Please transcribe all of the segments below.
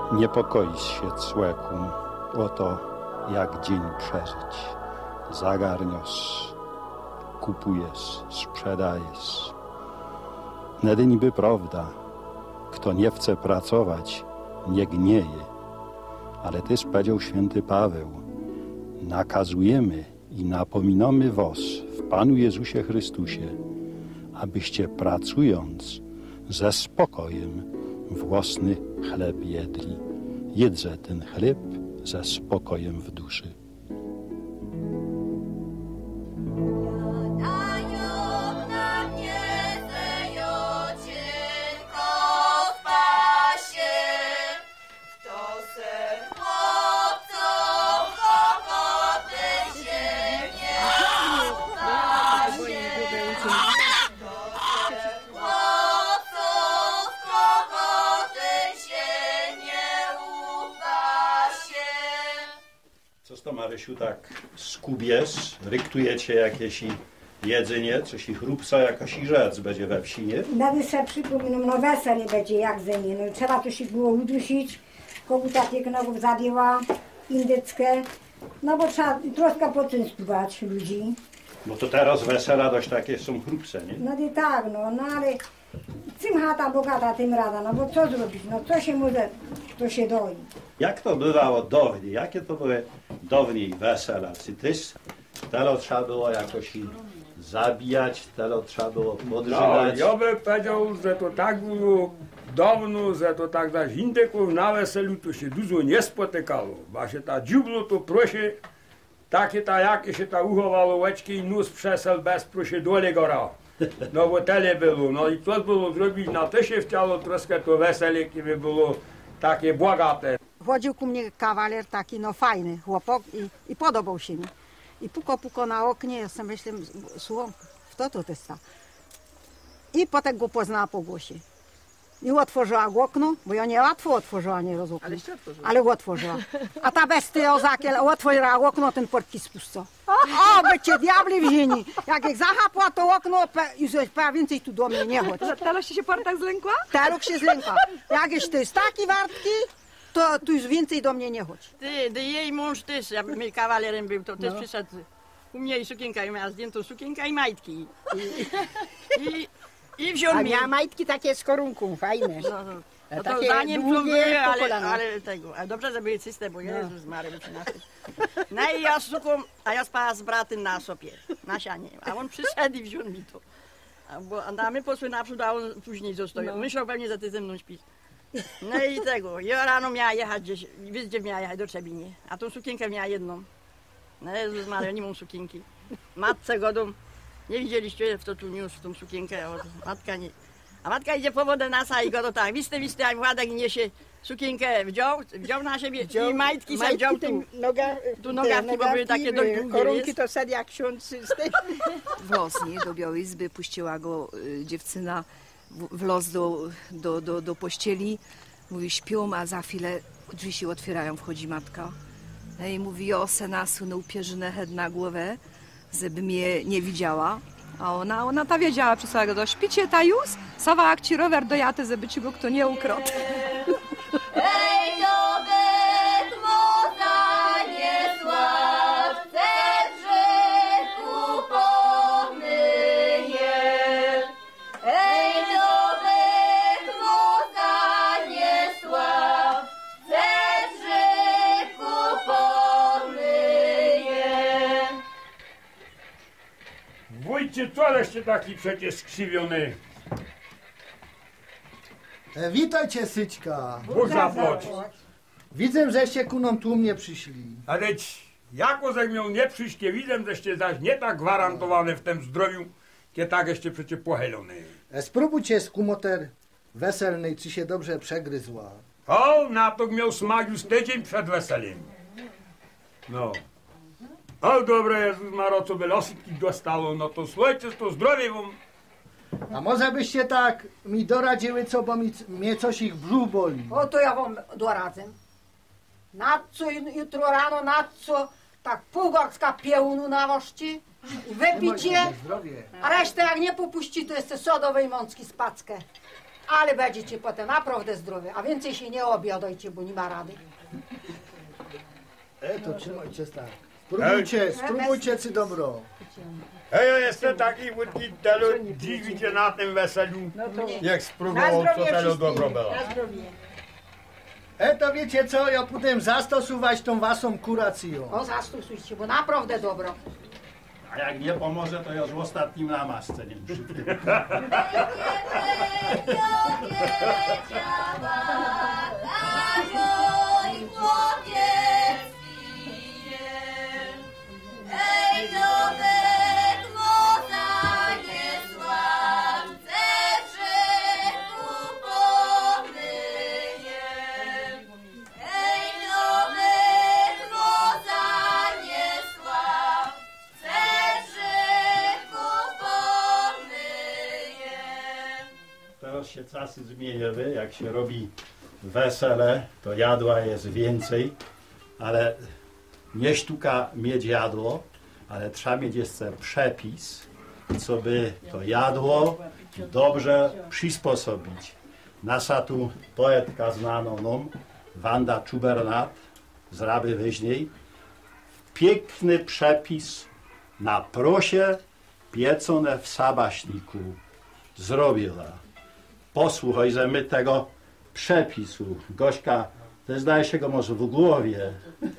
Niepokoisz się, człeku, o to, jak dzień przeżyć. Zagarniasz, kupujesz, sprzedajesz. Nedy niby prawda, kto nie chce pracować, nie gnieje. Ale też powiedział święty Paweł, nakazujemy i napominamy was w Panu Jezusie Chrystusie, abyście pracując ze spokojem własny chleb jedli. Jedze ten chleb ze spokojem w duszy. Co to, Marysiu, tak skubiesz, ryktujecie jakieś jedzenie, coś i chrupca, jakaś i rzec będzie we wsi, nie? Nawet sobie przypominam, no wesele będzie jak ze mnie, no trzeba to się było udusić, koguta pieknogów zabiła, indyckę, no bo trzeba troszkę poczęstować ludzi. Bo to teraz wesela dość takie są chrupce, nie? No i tak, no ale czym chata bogata, tym rada, no bo co zrobić, no co się może, to się doi. Jak to bywało dawniej? Jakie to były dawniej wesela? Czy też telo trzeba było jakoś zabijać, telo trzeba było podrzynać? No, ja bym powiedział, że to tak było dawno, że to tak za indyków na weselu to się dużo nie spotykało. Bo się ta dziublo to prosie, takie ta jakie się ta uchowało łeczki i nóż przesel bez prosie dole góra. No bo tyle było, no i co było zrobić, na to się chciało troszkę to wesele, kiedy było takie bogate. Chodził ku mnie kawaler taki, no fajny chłopak i podobał się mi. I puko na oknie, ja sobie myślę, słucham, kto to jest ta? I potem go poznała po głosie. I otworzyła okno, bo ja nie łatwo otworzyła, nie rozumiem. Ale otworzyła. A ta bestia ozakiel otworzyła okno, ten portki spuszczał. O, by cię diabli wzięli. Jak ich zachapła to okno, już więcej tu do mnie nie chodź. Teraz się portak zlękła? Teraz się zlękła. Jak to jest taki wartki, to tu już więcej do mnie nie chodź. Ty jej mąż też, jakby mi kawalerem był, to też przyszedł. U mnie i sukienka, i miała zdjętą sukienkę i majtki. I wziął A mi. miała majtki takie z korunką, fajne. No to zanim to były, ale tego. Ale dobrze, że były czyste, bo Jezus Maria wycinały. No i ja suką, a ja spała z bratem na sopie, na sianie. A on przyszedł i wziął mi to. A my poszły naprzód, a on później został. Myślał pewnie, że ty ze mną śpisz. No i tego, ja rano miała jechać gdzieś, wiesz gdzie miała jechać, do Trzebinie. A tą sukienkę miała jedną. No Jezus Maria, nie mam sukienki. Matce godą, nie widzieliście w to tu niósł tą sukienkę, a matka nie. A matka idzie po wodę nasa i godo tak, wisty, a Władek niesie sukienkę, wziął na siebie i majtki se wziął tu nogawki, bo były takie do długie. Korunki to sad jak ksiądz z tej. W Losnie do Białej Izby puściła go dziewczyna w los do pościeli. Mówi, śpią, a za chwilę drzwi się otwierają, wchodzi matka. No i mówi, o senasu, no upierzynę head na głowę, żeby mnie nie widziała. A ona ta wiedziała, przysłała go do śpicie ta już, sawa jak ci rower dojaty, żeby ci go kto nie ukradł. Ej, dobek moza nie sławce grzechu pomyje. Ej, dobek moza nie sławce grzechu pomyje. Wójcie, coleście taki przecież skrzywiony. Witajcie, Syćka. Bóg zapłać. Widzę, żeście ku nam tłumnie przyszli. Ale jako że miał nie przyjść, nie widzę, żeście zaś nie tak gwarantowane w tym zdrowiu, kiedy tak jeszcze przecież pochylone. Spróbujcie z kumoter weselnej, czy się dobrze przegryzła. O, na to miał smak już tydzień przed weseliem. No. O, dobre, Jezus Maro, co by losiki dostało, no to słuchajcie, to zdrowie wam. A może byście tak mi doradziły, co, bo mnie coś ich brzuch boli. O to ja wam doradzę. Na co jutro rano, na co tak pół garska piełnu na wości i wypicie, a resztę jak nie popuści, to jest sodowej mączki z packę. Ale będziecie potem naprawdę zdrowe, a więcej się nie obiadajcie, bo nie ma rady. To trzymajcie tak. Spróbujcie ci dobro. Ja jestem taki łódki, telo dziwicie na tym weselu, jak spróbował, co telo dobro było. To wiecie co, ja potem zastosować tą waszą kuracją. O, zastosujcie, bo naprawdę dobro. A jak nie pomoże, to już w ostatnim namazce nie przy tym. Teraz się czasy zmieniły, jak się robi wesele, to jadła jest więcej, ale nie sztuka mieć jadło, ale trzeba mieć jeszcze przepis, co by to jadło dobrze przysposobić. Nasza tu poetka znaną nam, Wanda Czubernat z Raby Wyżniej, piękny przepis na prosie pieczone w sabaśniku zrobiła. Posłuchaj, że my tego przepisu. Gośka, ty zdaje się go może w głowie.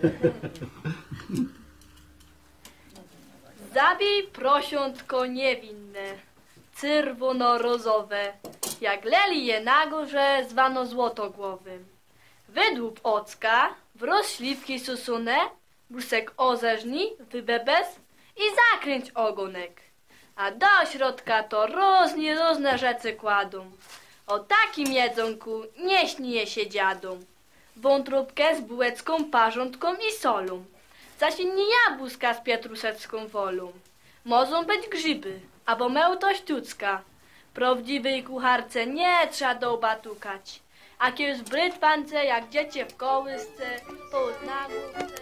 Zabij prosiątko niewinne, czerwono-rozowe, jak leli je na górze zwano złotogłowym. Wydłup ocka, wroz śliwki susune, brusek ozeżni, wybebez i zakręć ogonek. A do środka to różne rzeczy kładą. O takim jedzonku nie śnieje się dziadom. Wątróbkę z bułecką, parzątką i solą. Zaś inni jabłuska z pietrusecką wolą. Mogą być grzyby, albo mełto sztucka. Prawdziwej kucharce nie trzeba dołba tukać. A kiedyś brytwance, jak dziecię w kołysce, poznało.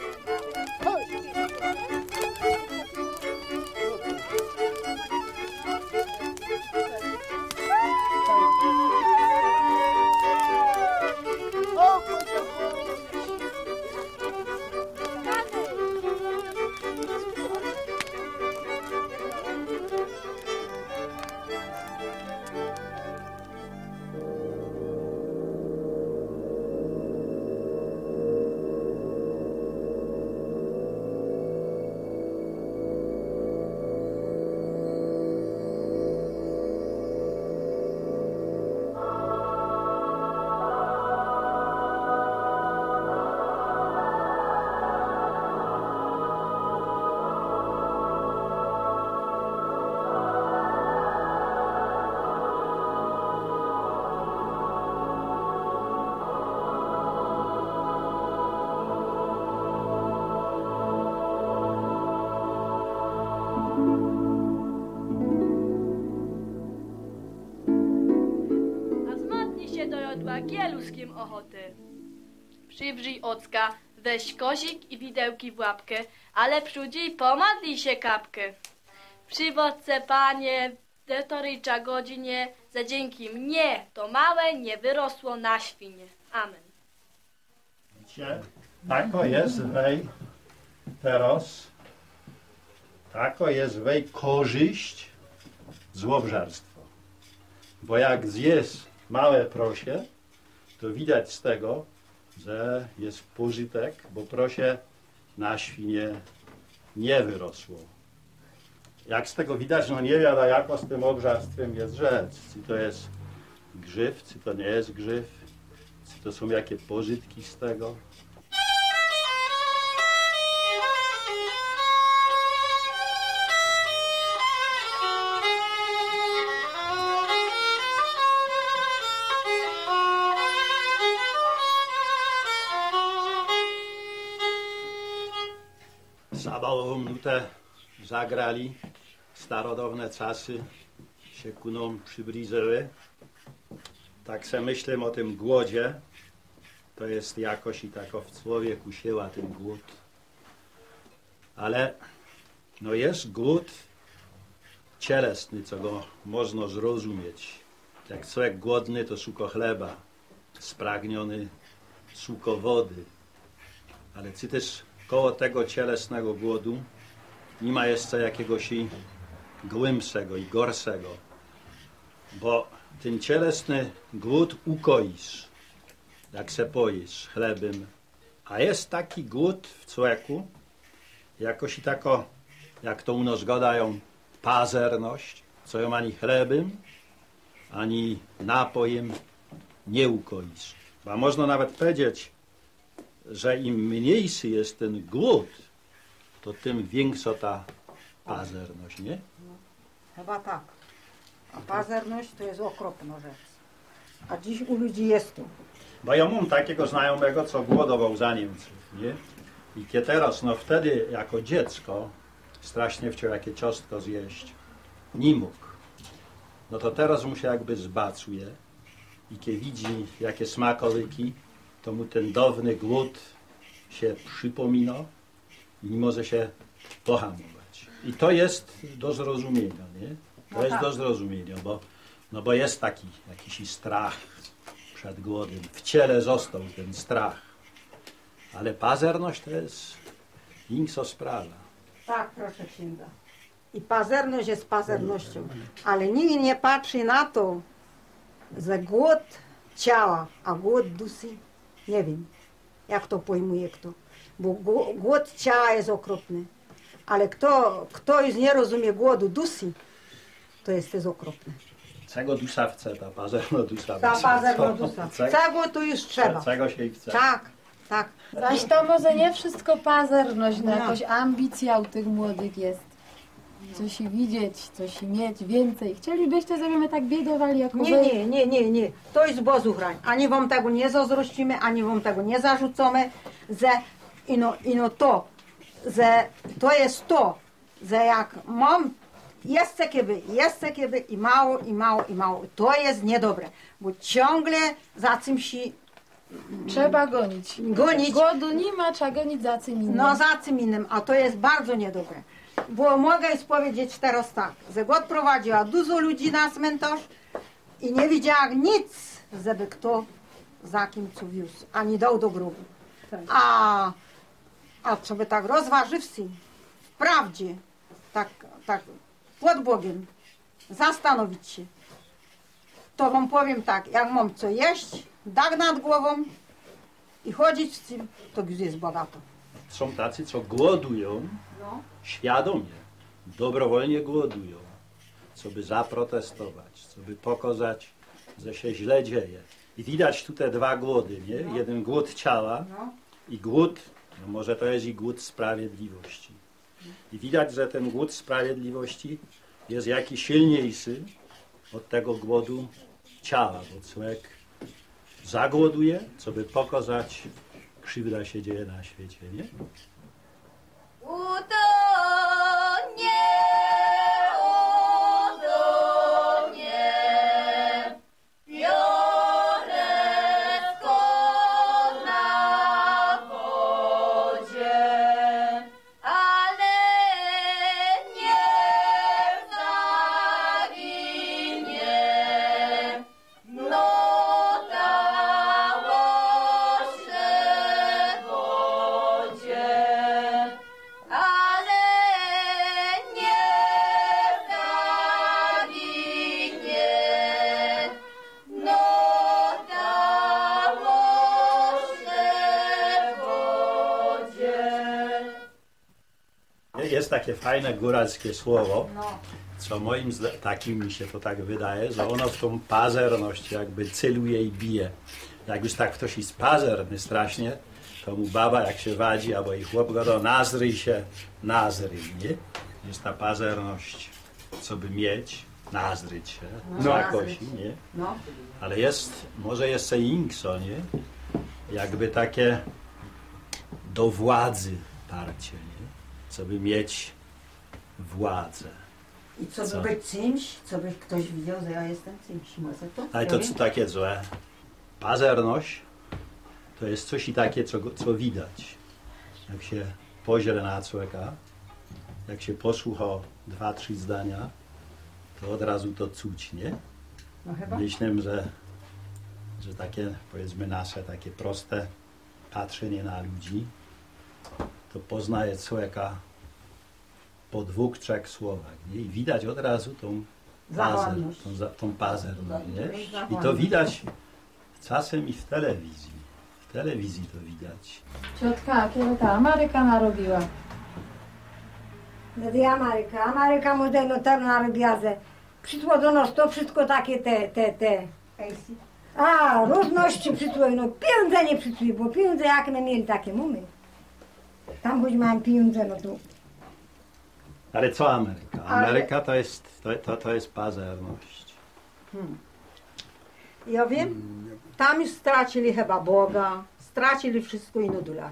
Kieluskiem ochotę. Przywrzyj ocka, weź kozik i widełki w łapkę, ale przyjdzie pomodlij się kapkę. Przywodce, panie, detorycza godzinie, za dzięki mnie to małe nie wyrosło na świnie. Amen. Widzicie? Tako jest wej teraz, tako jest wej korzyść z łobżarstwa. Bo jak zjesz małe prosie, to widać z tego, że jest pożytek, bo prosie na świnie nie wyrosło. Jak z tego widać, no nie wiadomo, jako z tym obżarstwem jest rzecz. Czy to jest grzyw, czy to nie jest grzyw, czy to są jakie pożytki z tego. Zabawową nutę zagrali, starodawne czasy się ku nam przybliżyły. Tak se myślę o tym głodzie, to jest jakoś i tak w człowieku siła ten głód. Ale no jest głód cielesny, co go można zrozumieć. Jak człowiek głodny, to szuka chleba, spragniony szuka wody. Ale czy też koło tego cielesnego głodu nie ma jeszcze jakiegoś głębszego i gorszego. Bo ten cielesny głód ukoisz, jak se poisz chlebem. A jest taki głód w człowieku, jakoś i tako, jak to u nas gadają, pazerność, co ją ani chlebem, ani napojem nie ukoisz. Bo można nawet powiedzieć, że im mniejszy jest ten głód, to tym większa ta pazerność, nie? Chyba tak. A pazerność to jest okropna rzecz. A dziś u ludzi jest to. Bo ja mam takiego znajomego, co głodował za Niemców, nie? I kiedy teraz, no wtedy jako dziecko strasznie chciał jakie ciastko zjeść. Nie mógł. No to teraz mu się jakby zbacuje i kiedy widzi jakie smakołyki, to mu ten dawny głód się przypomina i nie może się pohamować. I to jest do zrozumienia, nie? To jest do zrozumienia, bo jest taki jakiś strach przed głodem. W ciele został ten strach. Ale pazerność to jest inna sprawa. Tak, proszę księdza. I pazerność jest pazernością. Ale nikt nie patrzy na to, że głód ciała, a głód duszy, nie wiem, jak to pojmuje kto. Bo głód ciała jest okropny. Ale kto już nie rozumie głodu duszy, to jest też okropne. Czego dusza chce, ta pazerna dusza. Ta pazerna dusza. Czego tu już trzeba. Czego się chce. Tak, tak. Zaś to może nie wszystko pazerność, no jakaś ambicja u tych młodych jest. Coś widzieć, coś mieć więcej. Chcielibyście, żebyśmy tak biedowali jak Nie. To jest Bozu chrań. Ani wam tego nie zazdrościmy, ani wam tego nie zarzucamy, że to jest to, że jak mam jeszcze kiedy i mało. To jest niedobre, bo ciągle za czymś trzeba gonić. Głodu nie ma, trzeba gonić za czym innym. No za czym innym, a to jest bardzo niedobre. Bo mogę powiedzieć teraz tak, że głód prowadziła dużo ludzi na cmentarz i nie widziała nic, żeby kto za kim co wiózł, ani dał do grobu. A żeby tak rozważywszy, wprawdzie, tak pod Bogiem, zastanowić się, to wam powiem tak, jak mam co jeść, dach nad głową i chodzić w tym, to już jest bogato. Są tacy, co głodują, świadomie, dobrowolnie głodują, co by zaprotestować, co by pokazać, że się źle dzieje. I widać tu te dwa głody, nie? Jeden głód ciała i głód, no może to jest i głód sprawiedliwości. I widać, że ten głód sprawiedliwości jest jakiś silniejszy od tego głodu ciała, bo człowiek zagłoduje, co by pokazać, krzywda się dzieje na świecie, nie? Utonie, pioreczko na wodzie, ale nie zaginie, no dało się wodzie. Ale nie zaginie, no dało się wodzie. Jest takie fajne góralskie słowo, co moim takim mi się to tak wydaje, że ono w tą pazerność jakby celuje i bije. Jak już tak ktoś jest pazerny strasznie, to mu baba jak się wadzi, albo i chłop go do nazryj się, nie? Jest ta pazerność, co by mieć, nazryć się, zakosi, nie? Ale jest, może jeszcze inkso, nie? Jakby takie do władzy parcie, nie? Co by mieć władzę. I co by być czymś, co by ktoś widział, że ja jestem czymś, może to? Ale to co takie złe? Pazerność to jest coś i takie, co widać. Jak się pozrie na człowieka, jak się posłucha 2-3 zdania, to od razu to czuć, nie? No chyba. Myślę, że takie, powiedzmy, nasze takie proste patrzenie na ludzi, to poznaje człowieka po 2-3 słowach, nie? I widać od razu tą pazerność, nie? I to widać czasem i w telewizji. W telewizji to widać. Ciotka, kiedy ta Ameryka narobiła? Wtedy Ameryka moderno tam narobiła, że przyszło do nas to wszystko takie te. A, różności przyszło, no pieniądze nie przyszły, bo pieniądze jak my mieli takie mamy. Tam choć mamy pieniądze, no to... Ale co Ameryka? Ameryka to jest pazerność. Ja wiem, tam już stracili chyba Boga, stracili wszystko i no dolar.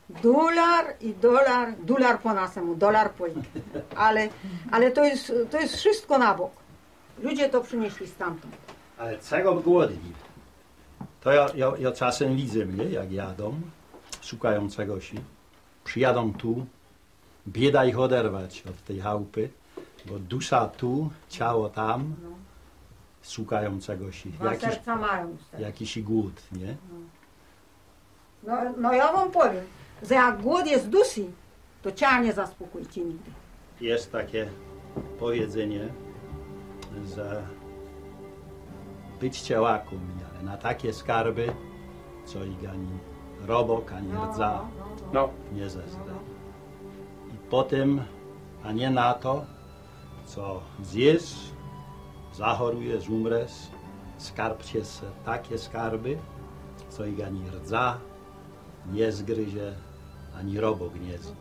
Dolar po naszemu, dolar po innym. Ale to jest wszystko na bok. Ludzie to przynieśli stamtąd. Ale czego głodni? To ja czasem widzę mnie, jak jadą, szukają czegoś, przyjadą tu, bieda ich oderwać od tej chałupy, bo dusza tu, ciało tam, szukają czegoś, jakiś głód, nie? No ja wam powiem, że jak głód jest duszy, to ciała nie zaspokójcie nigdy. Jest takie powiedzenie, że być cielaką, ale na takie skarby, co i ani robok, ani rdza nie zezda. I potem, a nie na to, co zjesz, zachorujesz, umrzesz, skarbcie se takie skarby, co i ani rdza nie zgryzie, ani robok nie zje.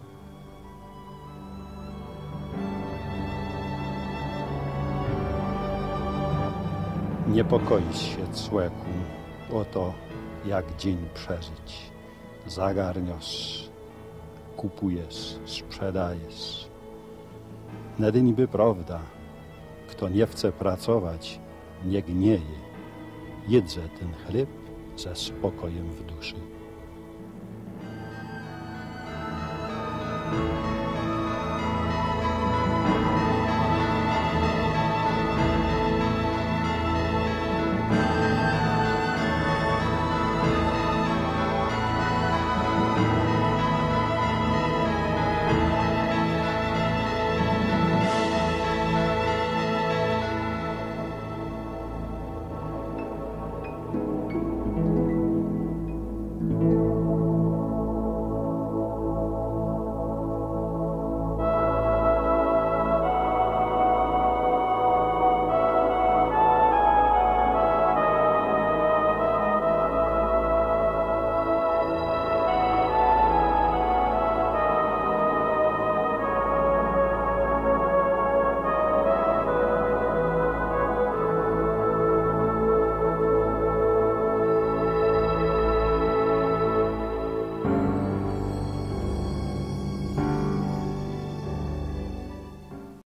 Niepokoisz się, człowieku, o to, jak dzień przeżyć. Zagarniasz, kupujesz, sprzedajesz. Nedy niby prawda, kto nie chce pracować, nie gnieje. Jedze ten chleb ze spokojem w duszy.